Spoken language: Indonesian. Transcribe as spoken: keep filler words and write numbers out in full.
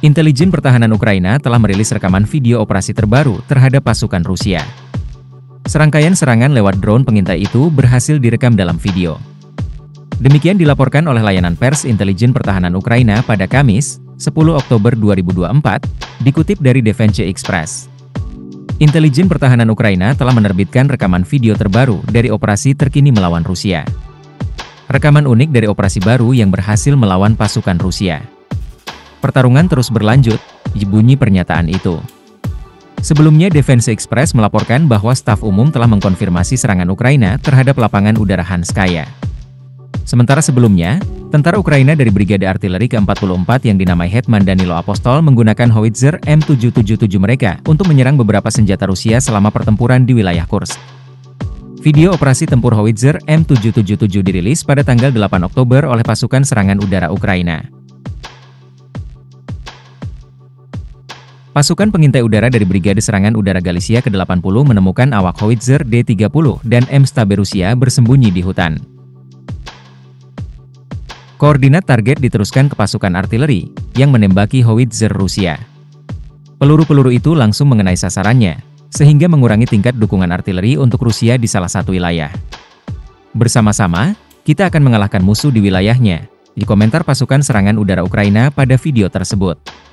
Intelijen Pertahanan Ukraina telah merilis rekaman video operasi terbaru terhadap pasukan Rusia. Serangkaian serangan lewat drone pengintai itu berhasil direkam dalam video. Demikian dilaporkan oleh layanan pers Intelijen Pertahanan Ukraina pada Kamis, sepuluh Oktober dua ribu dua puluh empat, dikutip dari Defense Express. Intelijen Pertahanan Ukraina telah menerbitkan rekaman video terbaru dari operasi terkini melawan Rusia. Rekaman unik dari operasi baru yang berhasil melawan pasukan Rusia. Pertarungan terus berlanjut, bunyi pernyataan itu. Sebelumnya Defense Express melaporkan bahwa staf umum telah mengkonfirmasi serangan Ukraina terhadap lapangan udara Hanskaya. Sementara sebelumnya, tentara Ukraina dari Brigade Artileri ke empat puluh empat yang dinamai Hetman Danilo Apostol menggunakan howitzer M tujuh tujuh tujuh mereka untuk menyerang beberapa senjata Rusia selama pertempuran di wilayah Kursk. Video operasi tempur howitzer M tujuh tujuh tujuh dirilis pada tanggal delapan Oktober oleh pasukan serangan udara Ukraina. Pasukan pengintai udara dari Brigade Serangan Udara Galicia ke delapan puluh menemukan awak howitzer D tiga puluh dan M-Stabe Rusia bersembunyi di hutan. Koordinat target diteruskan ke pasukan artileri, yang menembaki howitzer Rusia. Peluru-peluru itu langsung mengenai sasarannya, sehingga mengurangi tingkat dukungan artileri untuk Rusia di salah satu wilayah. Bersama-sama, kita akan mengalahkan musuh di wilayahnya, di komentar pasukan serangan udara Ukraina pada video tersebut.